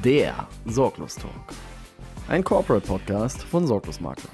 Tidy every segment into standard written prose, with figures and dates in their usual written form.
Der Sorglos Talk. Ein Corporate Podcast von Sorglos Makler.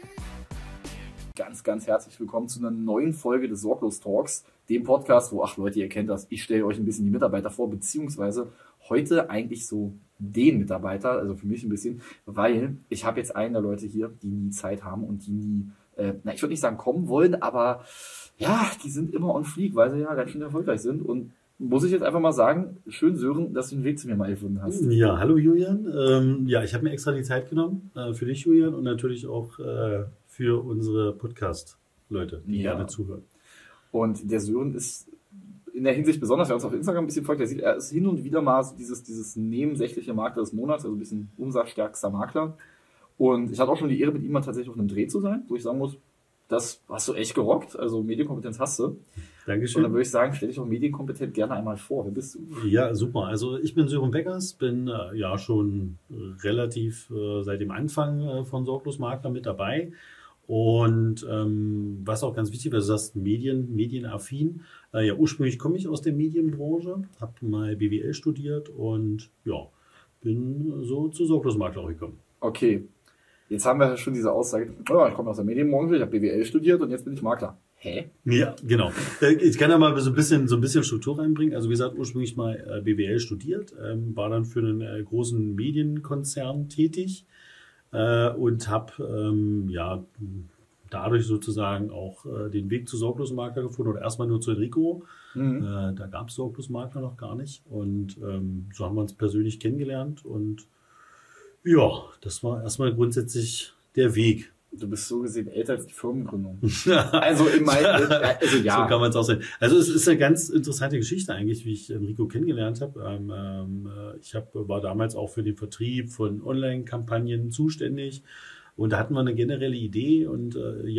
Ganz, ganz herzlich willkommen zu einer neuen Folge des Sorglos Talks, dem Podcast, wo, Leute, ihr kennt das, ich stelle euch ein bisschen die Mitarbeiter vor, beziehungsweise heute eigentlich so den Mitarbeiter, also für mich ein bisschen, weil ich habe jetzt einen der Leute hier, die nie Zeit haben und die nie, ich würde nicht sagen kommen wollen, aber ja, die sind immer on fleek, weil sie ja ganz schön erfolgreich sind und muss ich jetzt einfach mal sagen, schön Sören, dass du den Weg zu mir mal gefunden hast. Ja, hallo Julian. Ich habe mir extra die Zeit genommen für dich, Julian, und natürlich auch für unsere Podcast-Leute, die gerne zuhören. Und der Sören ist in der Hinsicht besonders, wer uns auf Instagram ein bisschen folgt, der sieht, er ist hin und wieder mal so dieses nebensächliche Makler des Monats, also ein bisschen umsatzstärkster Makler. Und ich hatte auch schon die Ehre, mit ihm mal tatsächlich auf einem Dreh zu sein, wo ich sagen muss, das hast du echt gerockt, also Medienkompetenz hast du. Dankeschön. Und dann würde ich sagen, stell dich auch medienkompetent gerne einmal vor. Wer bist du? Ja, super. Also ich bin Sören Beckers, bin schon relativ seit dem Anfang von Sorglos Makler mit dabei. Und was auch ganz wichtig war, du sagst medienaffin. Ursprünglich komme ich aus der Medienbranche, habe mal BWL studiert und bin so zu Sorglos Makler gekommen. Okay, jetzt haben wir schon diese Aussage, ich komme aus der Medienbranche, ich habe BWL studiert und jetzt bin ich Makler. Hä? Ja, genau. Ich kann da mal so ein bisschen Struktur reinbringen. Also wie gesagt, ursprünglich mal BWL studiert, war dann für einen großen Medienkonzern tätig und habe dadurch sozusagen auch den Weg zu Sorglos Makler gefunden oder erstmal nur zu Enrico. Da gab es Sorglos Makler noch gar nicht und so haben wir uns persönlich kennengelernt und ja, das war erstmal grundsätzlich der Weg. Du bist so gesehen älter als die Firmengründung. Also ja. So kann man es auch sehen. Also es ist eine ganz interessante Geschichte eigentlich, wie ich Enrico kennengelernt habe. Ich war damals auch für den Vertrieb von Online-Kampagnen zuständig und da hatten wir eine generelle Idee und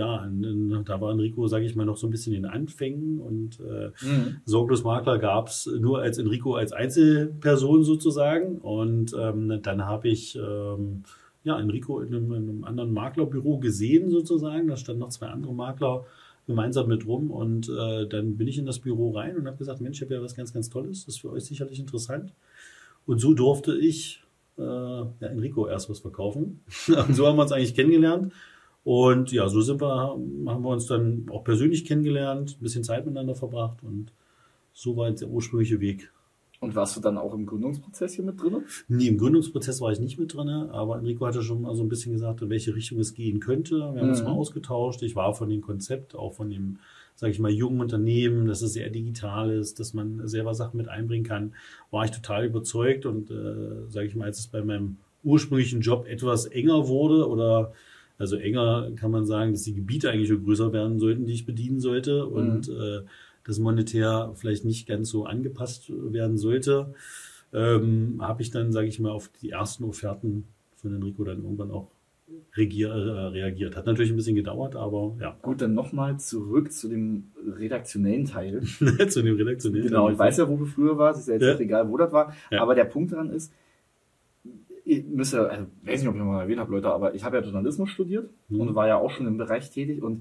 da war Enrico, sage ich mal, noch so ein bisschen in den Anfängen und Sorglos Makler gab es nur als Enrico als Einzelperson sozusagen und dann habe ich Enrico in einem anderen Maklerbüro gesehen sozusagen. Da standen noch 2 andere Makler gemeinsam mit rum und dann bin ich in das Büro rein und habe gesagt, Mensch, ich habe ja was ganz, ganz Tolles. Das ist für euch sicherlich interessant. Und so durfte ich Enrico erst was verkaufen. Und so haben wir uns eigentlich kennengelernt. Und ja, so haben wir uns dann auch persönlich kennengelernt, ein bisschen Zeit miteinander verbracht und so war jetzt der ursprüngliche Weg. Und warst du dann auch im Gründungsprozess hier mit drin? Nee, im Gründungsprozess war ich nicht mit drin, aber Enrico hatte schon mal so ein bisschen gesagt, in welche Richtung es gehen könnte. Wir haben uns mal ausgetauscht. Ich war von dem Konzept, auch von dem, sage ich mal, jungen Unternehmen, dass es sehr digital ist, dass man selber Sachen mit einbringen kann, war ich total überzeugt. Und sage ich mal, als es bei meinem ursprünglichen Job etwas enger wurde also enger kann man sagen, dass die Gebiete eigentlich schon größer werden sollten, die ich bedienen sollte und das monetär vielleicht nicht ganz so angepasst werden sollte, habe ich dann, sage ich mal, auf die ersten Offerten von Enrico dann irgendwann auch reagiert. Hat natürlich ein bisschen gedauert, aber ja. Gut, dann nochmal zurück zu dem redaktionellen Teil. Zu dem redaktionellen Teil. Genau, ich weiß ja, wo du früher warst, ist ja jetzt egal, wo das war, aber der Punkt daran ist, ich weiß nicht, ob ich mal erwähnt habe, Leute, aber ich habe ja Journalismus studiert und war ja auch schon im Bereich tätig und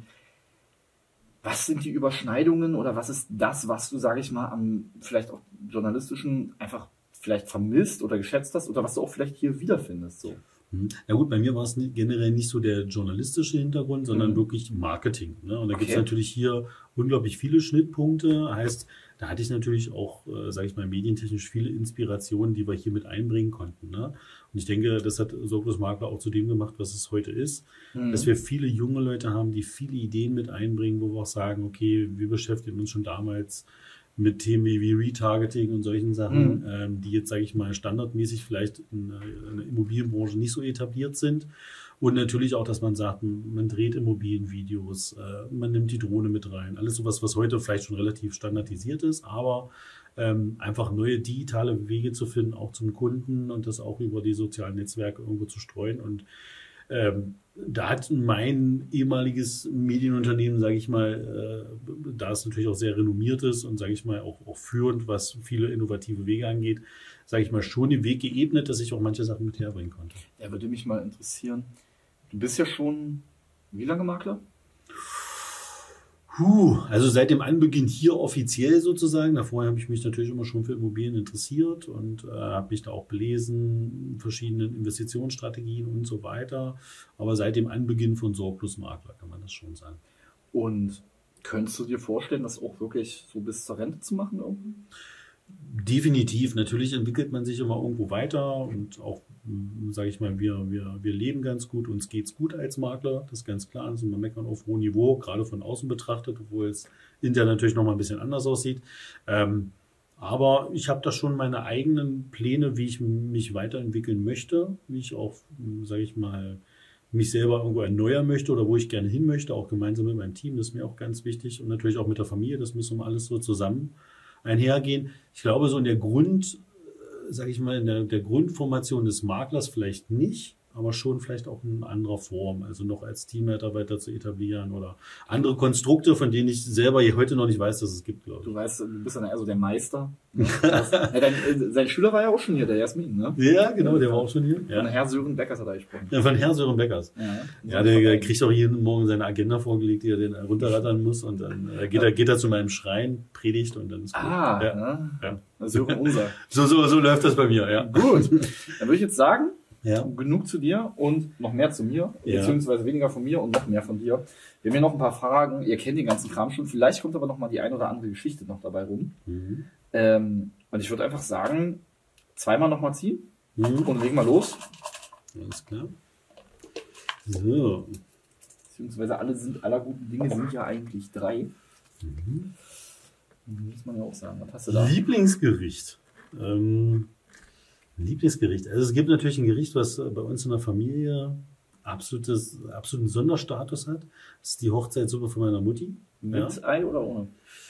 was sind die Überschneidungen oder was ist das, was du, sage ich mal, am vielleicht auch journalistischen einfach vielleicht vermisst oder geschätzt hast oder was du auch vielleicht hier wiederfindest? So. Ja gut, bei mir war es generell nicht so der journalistische Hintergrund, sondern wirklich Marketing. Ne? Und da gibt es natürlich hier unglaublich viele Schnittpunkte. Heißt, da hatte ich natürlich auch, sage ich mal, medientechnisch viele Inspirationen, die wir hier mit einbringen konnten. Ne? Und ich denke, das hat Sorglos Makler auch zu dem gemacht, was es heute ist. Dass wir viele junge Leute haben, die viele Ideen mit einbringen, wo wir auch sagen, okay, wir beschäftigen uns schon damals mit Themen wie Retargeting und solchen Sachen, die jetzt, sage ich mal, standardmäßig vielleicht in der Immobilienbranche nicht so etabliert sind. Und natürlich auch, dass man sagt, man dreht Immobilienvideos, man nimmt die Drohne mit rein. Alles sowas, was heute vielleicht schon relativ standardisiert ist, aber einfach neue digitale Wege zu finden, auch zum Kunden und das auch über die sozialen Netzwerke irgendwo zu streuen. Und da hat mein ehemaliges Medienunternehmen, sage ich mal, da es natürlich auch sehr renommiert ist und, sage ich mal, auch führend, was viele innovative Wege angeht, sage ich mal, schon den Weg geebnet, dass ich auch manche Sachen mit herbringen konnte. Ja, würde mich mal interessieren. Du bist ja schon wie lange Makler? Also seit dem Anbeginn hier offiziell sozusagen. Davor habe ich mich natürlich immer schon für Immobilien interessiert und habe mich da auch belesen, verschiedenen Investitionsstrategien und so weiter. Aber seit dem Anbeginn von Sorglos Makler kann man das schon sagen. Und könntest du dir vorstellen, das auch wirklich so bis zur Rente zu machen irgendwie? Definitiv. Natürlich entwickelt man sich immer irgendwo weiter und auch, sage ich mal, wir leben ganz gut, uns geht's gut als Makler, das ist ganz klar. Also man merkt man auf hohem Niveau, gerade von außen betrachtet, obwohl es intern natürlich nochmal ein bisschen anders aussieht. Aber ich habe da schon meine eigenen Pläne, wie ich mich weiterentwickeln möchte, wie ich auch, sage ich mal, mich selber irgendwo erneuern möchte oder wo ich gerne hin möchte, auch gemeinsam mit meinem Team, das ist mir auch ganz wichtig und natürlich auch mit der Familie, das müssen wir alles so zusammen einhergehen. Ich glaube, so in der sage ich mal, in der Grundformation des Maklers vielleicht nicht, aber schon vielleicht auch in anderer Form, also noch als Teamleiter weiter zu etablieren oder andere Konstrukte, von denen ich selber heute noch nicht weiß, dass es gibt, glaube ich. Du weißt, du bist dann eher so der Meister. Ne? Sein Schüler war ja auch schon hier, der Jasmin, ne? Ja, genau, der war auch schon hier. Ja. Von Herr Sören Beckers hat er gesprochen. Ja, von Herr Sören Beckers. Ja, der kriegt auch jeden Morgen seine Agenda vorgelegt, die er den runterrattern muss und dann geht er zu meinem Schrein, predigt und dann ist gut. Ja. Sören unser. So läuft das bei mir, ja. Gut, dann würde ich jetzt sagen, genug zu dir und noch mehr zu mir, beziehungsweise weniger von mir und noch mehr von dir. Wir haben hier noch ein paar Fragen. Ihr kennt den ganzen Kram schon. Vielleicht kommt aber noch mal die ein oder andere Geschichte noch dabei rum. Und ich würde einfach sagen, zweimal noch mal ziehen und legen mal los. Alles klar. So. Beziehungsweise aller guten Dinge sind ja eigentlich 3. Muss man ja auch sagen. Was hast du da? Lieblingsgericht. Lieblingsgericht. Also es gibt natürlich ein Gericht, was bei uns in der Familie absoluten Sonderstatus hat. Das ist die Hochzeitssuppe von meiner Mutti. Mit Ei oder ohne?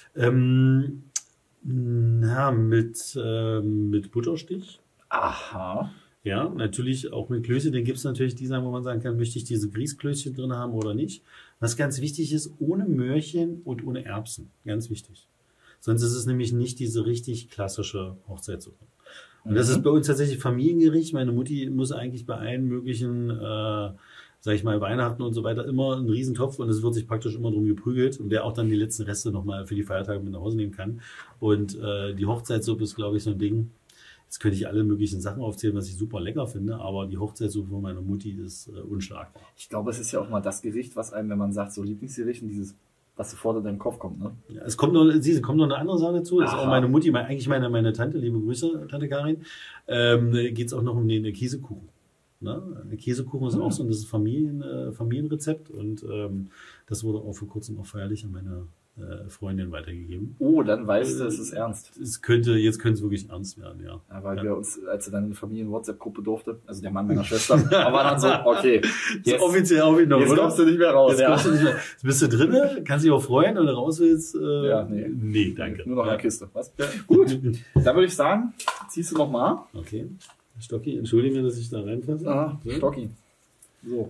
Mit Butterstich. Aha. Ja, natürlich auch mit Klößchen. Den gibt es natürlich die sagen, wo man sagen kann, möchte ich diese Grießklößchen drin haben oder nicht. Was ganz wichtig ist, ohne Möhrchen und ohne Erbsen. Ganz wichtig. Sonst ist es nämlich nicht diese richtig klassische Hochzeitssuppe. Und das ist bei uns tatsächlich Familiengericht. Meine Mutti muss eigentlich bei allen möglichen, sag ich mal, Weihnachten und so weiter immer einen Riesentopf und es wird sich praktisch immer drum geprügelt und der auch dann die letzten Reste nochmal für die Feiertage mit nach Hause nehmen kann. Und die Hochzeitssuppe ist, glaube ich, so ein Ding. Jetzt könnte ich alle möglichen Sachen aufzählen, was ich super lecker finde, aber die Hochzeitssuppe von meiner Mutti ist unschlagbar. Ich glaube, es ist ja auch mal das Gericht, was einem, wenn man sagt, so Lieblingsgericht und dieses, was sofort in deinen Kopf kommt, ne? Ja, es kommt noch eine andere Sache dazu. Das ist auch meine Mutti, eigentlich meine Tante, liebe Grüße, Tante Karin, geht es auch noch um den Käsekuchen. Ne? Der Käsekuchen ist auch so, und das ist Familienrezept und das wurde auch vor kurzem auch feierlich an meine Freundin weitergegeben. Oh, dann weißt du, es ist ernst. Jetzt könnte es wirklich ernst werden, ja. Ja, weil wir uns, als er dann in der Familien-WhatsApp-Gruppe durfte, also der Mann meiner Schwester, aber dann so, okay. Jetzt offiziell auch wieder, jetzt kommst du nicht mehr raus. Jetzt bist du drin, kannst dich auch freuen, wenn du raus willst. Nee, danke. Nur noch eine Kiste, was? Ja. Gut, dann würde ich sagen, ziehst du noch mal. Okay. Stocki, entschuldige mir, dass ich da reinfasse. Stocki. So.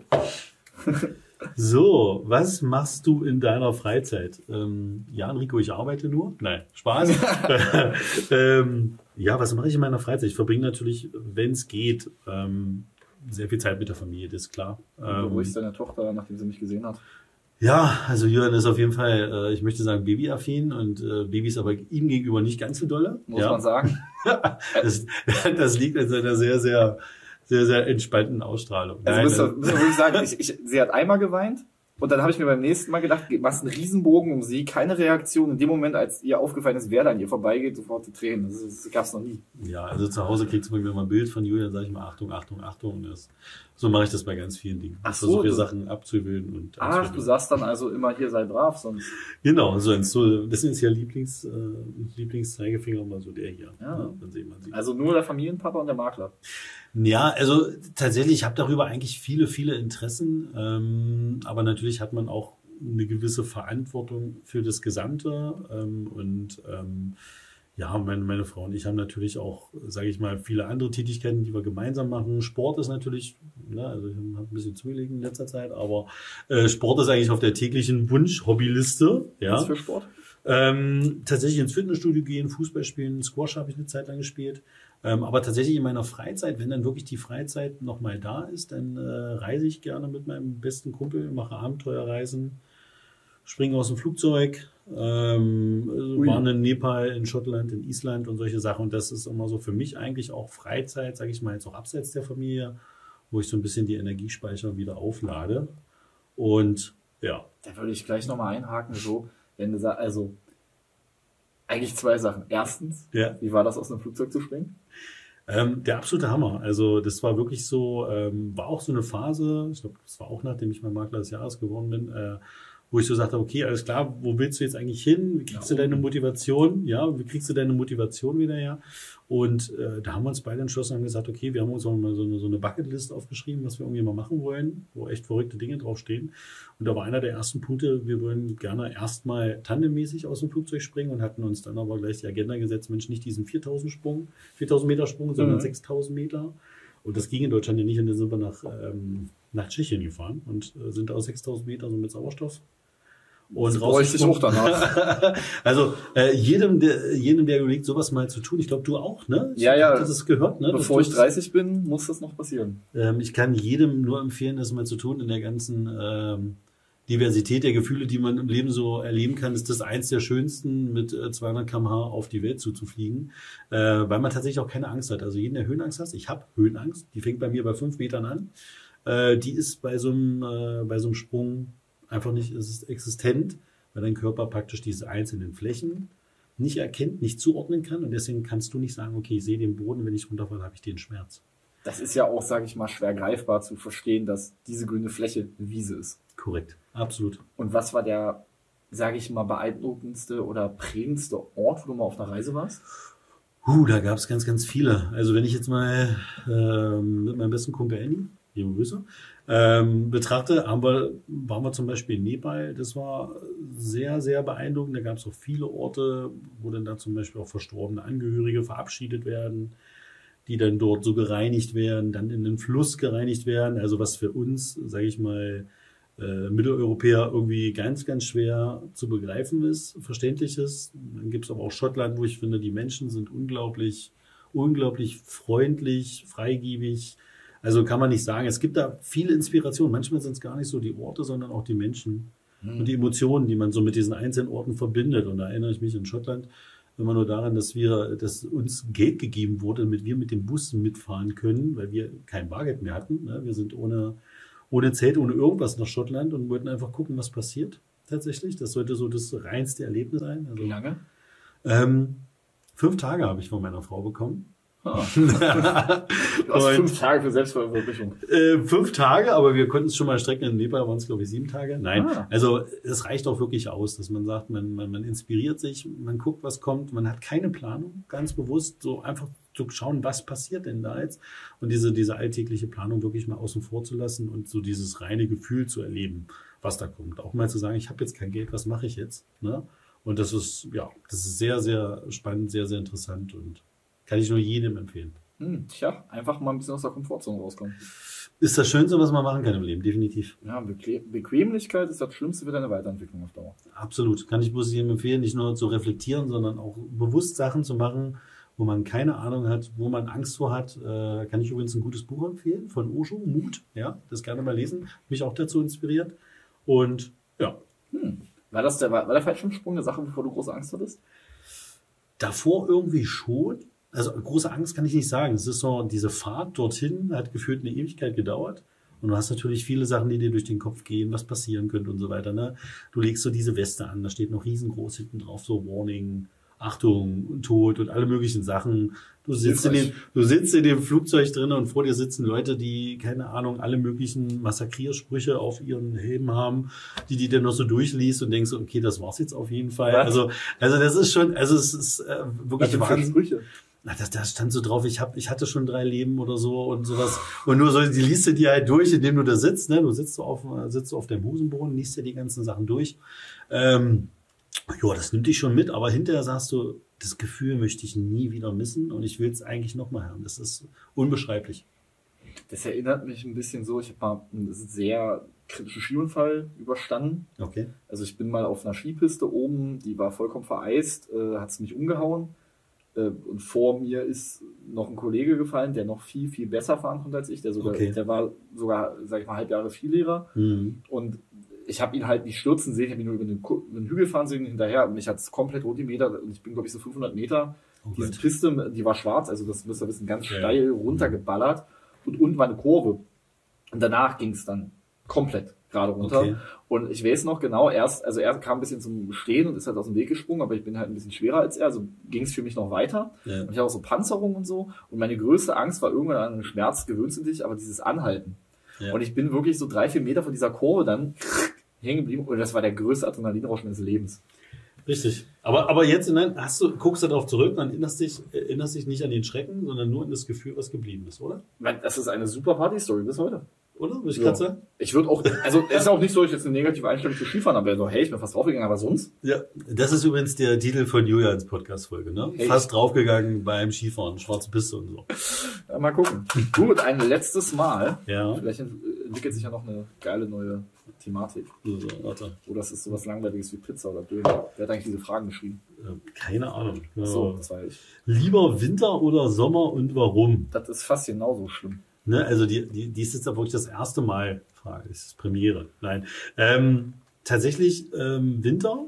So, was machst du in deiner Freizeit? Ja, Enrico, ich arbeite nur. Nein, Spaß. Was mache ich in meiner Freizeit? Ich verbringe natürlich, wenn es geht, sehr viel Zeit mit der Familie, das ist klar. Wo ist deine Tochter, nachdem sie mich gesehen hat? Ja, also Jürgen ist auf jeden Fall, ich möchte sagen, babyaffin und Babys aber ihm gegenüber nicht ganz so dolle. Muss man sagen. Das liegt an seiner sehr, sehr entspannten Ausstrahlung. Also müssen wir wirklich sagen, sie hat einmal geweint und dann habe ich mir beim nächsten Mal gedacht, machst einen Riesenbogen um sie, keine Reaktion. In dem Moment, als ihr aufgefallen ist, wer da an ihr vorbeigeht, sofort die Tränen. Das gab's noch nie. Ja, also zu Hause kriegst du bei mir mal ein Bild von Julian, sage ich mal, Achtung, Achtung, Achtung. So mache ich das bei ganz vielen Dingen. Ich versuche Sachen abzuwählen und du sagst dann also immer, hier sei brav, sonst... Genau, so deswegen ist ja Lieblingszeigefinger immer so der hier. Ja. Dann sieht man sie. Also nur der Familienpapa und der Makler. Ja, also tatsächlich, ich habe darüber eigentlich viele, viele Interessen, aber natürlich hat man auch eine gewisse Verantwortung für das Gesamte meine Frau und ich haben natürlich auch, sage ich mal, viele andere Tätigkeiten, die wir gemeinsam machen. Sport ist natürlich, also ich habe ein bisschen zugelegt in letzter Zeit, aber Sport ist eigentlich auf der täglichen Wunsch-Hobbyliste. Ja. Was für Sport? Tatsächlich ins Fitnessstudio gehen, Fußball spielen, Squash habe ich eine Zeit lang gespielt. Aber tatsächlich in meiner Freizeit, wenn dann wirklich die Freizeit nochmal da ist, dann reise ich gerne mit meinem besten Kumpel, mache Abenteuerreisen. springen aus dem Flugzeug, waren in Nepal, in Schottland, in Island und solche Sachen. Und das ist immer so für mich eigentlich auch Freizeit, sage ich mal jetzt auch abseits der Familie, wo ich so ein bisschen die Energiespeicher wieder auflade. Und ja. Da würde ich gleich nochmal einhaken, so, wenn du sagst, also eigentlich 2 Sachen. Erstens, Wie war das, aus einem Flugzeug zu springen? Der absolute Hammer. Also das war wirklich so, war auch so eine Phase, ich glaube, das war auch nachdem ich mal Makler des Jahres geworden bin, wo ich so sagte, okay, alles klar, wo willst du jetzt eigentlich hin? Wie kriegst du deine Motivation? Ja, wie kriegst du deine Motivation wieder her? Und da haben wir uns beide entschlossen und haben gesagt, okay, wir haben uns auch mal so eine Bucketlist aufgeschrieben, was wir irgendwie mal machen wollen, wo echt verrückte Dinge draufstehen. Und da war einer der ersten Punkte, wir wollen gerne erstmal tandemmäßig aus dem Flugzeug springen und hatten uns dann aber gleich die Agenda gesetzt, Mensch, nicht diesen 4000 Meter Sprung, sondern 6000 Meter. Und das ging in Deutschland ja nicht. Und dann sind wir nach Tschechien gefahren und sind aus 6000 Meter so mit Sauerstoff. Und bräuchte ich auch danach. Also jedem, der überlegt, sowas mal zu tun, ich glaube, du auch, ne? Ich hatte das gehört, ne? Bevor ich 30 bin, muss das noch passieren. Ich kann jedem nur empfehlen, das mal zu tun. In der ganzen Diversität der Gefühle, die man im Leben so erleben kann, ist das eins der schönsten, mit 200 km/h auf die Welt zuzufliegen, weil man tatsächlich auch keine Angst hat. Also jeden, der Höhenangst hat, ich habe Höhenangst, die fängt bei mir bei 5 Metern an, die ist bei so einem Sprung einfach nicht existent, weil dein Körper praktisch diese einzelnen Flächen nicht erkennt, nicht zuordnen kann und deswegen kannst du nicht sagen, okay, ich sehe den Boden, wenn ich runterfalle, habe ich den Schmerz. Das ist ja auch, sage ich mal, schwer greifbar zu verstehen, dass diese grüne Fläche eine Wiese ist. Korrekt, absolut. Und was war der, sage ich mal, beeindruckendste oder prägendste Ort, wo du mal auf einer Reise warst? Da gab es ganz, ganz viele. Also wenn ich jetzt mal mit meinem besten Kumpel Andy, liebe Grüße, betrachte, waren wir zum Beispiel in Nepal. Das war sehr, sehr beeindruckend. Da gab es auch viele Orte, wo dann da zum Beispiel auch verstorbene Angehörige verabschiedet werden, die dann dort so gereinigt werden, dann in den Fluss gereinigt werden. Also was für uns, sage ich mal, Mitteleuropäer irgendwie ganz, ganz schwer zu begreifen ist, verständlich ist. Dann gibt es aber auch Schottland, wo ich finde, die Menschen sind unglaublich, unglaublich freundlich, freigebig. Also kann man nicht sagen. Es gibt da viele Inspirationen. Manchmal sind es gar nicht so die Orte, sondern auch die Menschen und die Emotionen, die man so mit diesen einzelnen Orten verbindet. Und da erinnere ich mich in Schottland immer nur daran, dass uns Geld gegeben wurde, damit wir mit dem Bus mitfahren können, weil wir kein Bargeld mehr hatten. Wir sind ohne Zelt, ohne irgendwas nach Schottland und wollten einfach gucken, was passiert tatsächlich. Das sollte so das reinste Erlebnis sein. Also, wie lange? 5 Tage habe ich von meiner Frau bekommen. Du hast 5 Tage für Selbstverwirklichung. 5 Tage, aber wir konnten es schon mal strecken. In Nepal waren es, glaube ich, 7 Tage. Nein, also es reicht auch wirklich aus, dass man sagt, man inspiriert sich, man guckt, was kommt, man hat keine Planung, ganz bewusst, so einfach zu schauen, was passiert denn da jetzt und diese alltägliche Planung wirklich mal außen vor zu lassen und so dieses reine Gefühl zu erleben, was da kommt. Auch mal zu sagen, ich habe jetzt kein Geld, was mache ich jetzt? Ne? Und das ist sehr, sehr spannend, sehr, sehr interessant und kann ich nur jedem empfehlen. Tja, einfach mal ein bisschen aus der Komfortzone rauskommen. Ist das Schönste, was man machen kann im Leben, definitiv. Ja, Bequemlichkeit ist das Schlimmste für deine Weiterentwicklung auf Dauer. Absolut. Kann ich bloß jedem empfehlen, nicht nur zu reflektieren, sondern auch bewusst Sachen zu machen, wo man keine Ahnung hat, wo man Angst vor hat. Kann ich übrigens ein gutes Buch empfehlen von Osho, Mut. Ja, das gerne mal lesen. Mich auch dazu inspiriert. Und ja. War der Fallschirmsprung eine Sache, bevor du große Angst hattest? Davor irgendwie schon. Also große Angst kann ich nicht sagen. Es ist so, diese Fahrt dorthin hat gefühlt eine Ewigkeit gedauert. Und du hast natürlich viele Sachen, die dir durch den Kopf gehen, was passieren könnte und so weiter. Ne? Du legst so diese Weste an, da steht noch riesengroß hinten drauf, so Warning, Achtung, Tod und alle möglichen Sachen. Du sitzt in dem Flugzeug drin und vor dir sitzen Leute, die, keine Ahnung, alle möglichen Massakriersprüche auf ihren Helmen haben, die dann noch so durchliest und denkst, okay, das war's jetzt auf jeden Fall. Also das ist schon, es ist wirklich Wahnsinn. Da stand so drauf, ich hatte schon 3 Leben oder so und sowas. Und nur so, die liest du dir halt durch, indem du da sitzt, ne? Du sitzt auf deinem Hosenboden, liest dir die ganzen Sachen durch. Das nimmt dich schon mit, aber hinterher sagst du, das Gefühl möchte ich nie wieder missen und ich will es eigentlich nochmal haben. Das ist unbeschreiblich. Das erinnert mich ein bisschen so, ich habe mal einen sehr kritischen Skiunfall überstanden. Okay. Also ich bin mal auf einer Skipiste oben, die war vollkommen vereist, hat es mich umgehauen. Und vor mir ist noch ein Kollege gefallen, der noch viel, viel besser fahren konnte als ich. Der war sogar, sag ich mal, halb Jahre Skilehrer. Und ich habe ihn halt nicht stürzen sehen, ich habe ihn nur über den Hügel fahren sehen hinterher und mich hat es komplett Rotimeter und ich bin, glaube ich, so 500 Meter. Diese Piste, die war schwarz, also das müsst ihr wissen, ganz steil runtergeballert und unten war eine Kurve. Und danach ging es dann komplett gerade runter. Okay. Und ich weiß noch genau, er kam ein bisschen zum Stehen und ist halt aus dem Weg gesprungen, aber ich bin halt ein bisschen schwerer als er, also ging es für mich noch weiter. Ja. Und ich habe auch so Panzerung und so. Und meine größte Angst war irgendwann an den Schmerz, gewöhnst du dich, aber dieses Anhalten. Ja. Und ich bin wirklich so 3-4 Meter von dieser Kurve dann hängen geblieben und das war der größte Adrenalinrausch meines Lebens. Richtig. Aber jetzt guckst du darauf zurück und erinnerst dich nicht an den Schrecken, sondern nur an das Gefühl, was geblieben ist, oder? Das ist eine super Party-Story bis heute. Oder? Muss ich gerade sagen? Ich würde auch, also es ist auch nicht so, dass ich jetzt eine negative Einstellung zu Skifahren habe. Also, hey, ich bin fast draufgegangen, aber sonst? Ja, das ist übrigens der Titel von Julians Podcast-Folge, ne? Hey. Fast draufgegangen beim Skifahren, schwarze Piste und so. Ja, mal gucken. Gut, ein letztes Mal. Ja. Vielleicht entwickelt sich ja noch eine geile neue Thematik. Also, warte. Oder es ist sowas Langweiliges wie Pizza oder Döner. Wer hat eigentlich diese Fragen geschrieben? Keine Ahnung. Ja. So, das war ich. Lieber Winter oder Sommer und warum? Das ist fast genauso schlimm. Ne, also die ist jetzt wirklich das erste Mal, Frage, das ist Premiere. Nein. Tatsächlich Winter,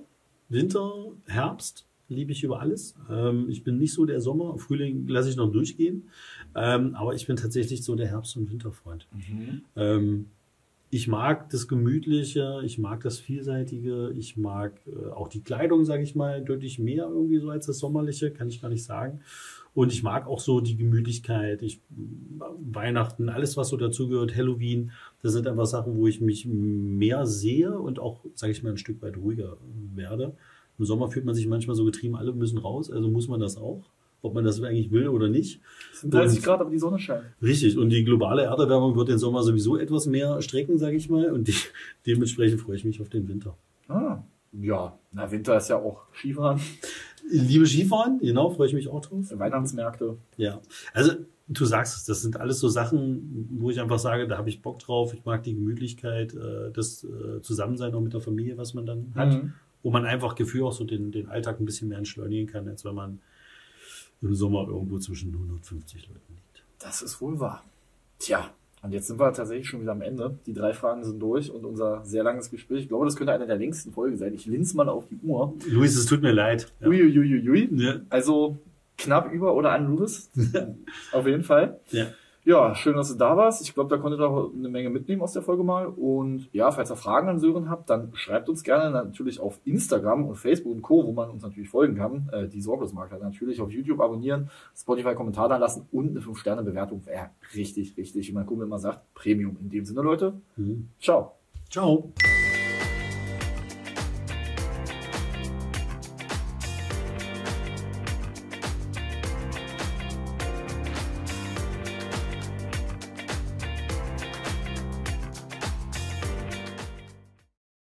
Herbst liebe ich über alles. Ich bin nicht so der Sommer, Frühling lasse ich noch durchgehen. Aber ich bin tatsächlich so der Herbst- und Winterfreund. Mhm. Ich mag das Gemütliche, ich mag das Vielseitige, ich mag auch die Kleidung, sage ich mal, deutlich mehr irgendwie so als das Sommerliche, kann ich gar nicht sagen. Und ich mag auch so die Gemütlichkeit, Weihnachten, alles was so dazugehört, Halloween, das sind einfach Sachen, wo ich mich mehr sehe und auch, sage ich mal, ein Stück weit ruhiger werde. Im Sommer fühlt man sich manchmal so getrieben, alle müssen raus, also muss man das auch, ob man das eigentlich will oder nicht. Es sind 30 Grad, aber die Sonne scheint. Richtig, und die globale Erderwärmung wird den Sommer sowieso etwas mehr strecken, sage ich mal, und dementsprechend freue ich mich auf den Winter. Ja, Winter ist ja auch Skifahren. Liebe Skifahren, genau, freue ich mich auch drauf. Weihnachtsmärkte. Ja, also du sagst es, das sind alles so Sachen, wo ich einfach sage, da habe ich Bock drauf, ich mag die Gemütlichkeit, das Zusammensein auch mit der Familie, was man dann hat, wo man einfach Gefühl auch so den Alltag ein bisschen mehr entschleunigen kann, als wenn man im Sommer irgendwo zwischen 150 Leuten liegt. Das ist wohl wahr. Tja, und jetzt sind wir tatsächlich schon wieder am Ende. Die 3 Fragen sind durch und unser sehr langes Gespräch. Ich glaube, das könnte eine der längsten Folgen sein. Ich linse mal auf die Uhr. Luis, es tut mir leid. Ja. Uiuiuiui. Ja. Also knapp über oder an Luis. Auf jeden Fall. Ja. Ja, schön, dass du da warst. Ich glaube, da konntet ihr auch eine Menge mitnehmen aus der Folge mal. Und ja, falls ihr Fragen an Sören habt, dann schreibt uns gerne natürlich auf Instagram und Facebook und Co., wo man uns natürlich folgen kann. Die Sorglosmakler natürlich auf YouTube abonnieren, Spotify Kommentar da lassen und eine 5-Sterne-Bewertung wäre richtig, wie mein Kumpel immer sagt, Premium. In dem Sinne, Leute. Ciao. Ciao.